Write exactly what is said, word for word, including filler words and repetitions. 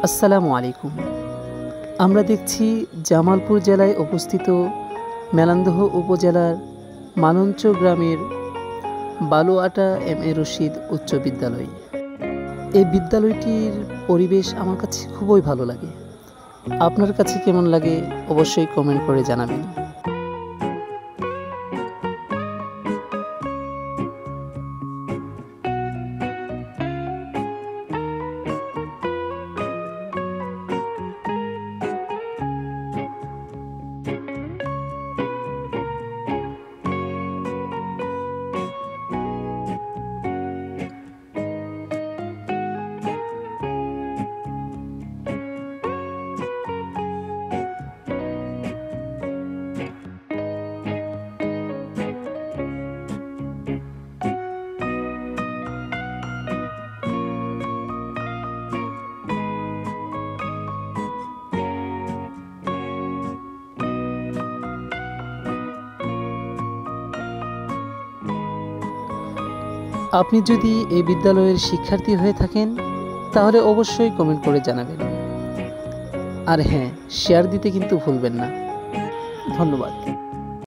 আসসালামু আলাইকুম। আমরা দেখছি জামালপুর জেলায় অবস্থিত মেলান্দহ উপজেলার মালঞ্চ গ্রামের বালুয়াটা এম এ রশিদ উচ্চ বিদ্যালয়। এই বিদ্যালয়টির পরিবেশ আমার কাছে খুবই ভালো লাগে। আপনার কাছে কেমন লাগে অবশ্যই কমেন্ট করে জানাবেন। আপনি যদি এই বিদ্যালয়ের শিক্ষার্থী হয়ে থাকেন তাহলে অবশ্যই কমেন্ট করে জানাবেন। আর হ্যাঁ, শেয়ার দিতে কিন্তু ভুলবেন না। ধন্যবাদ।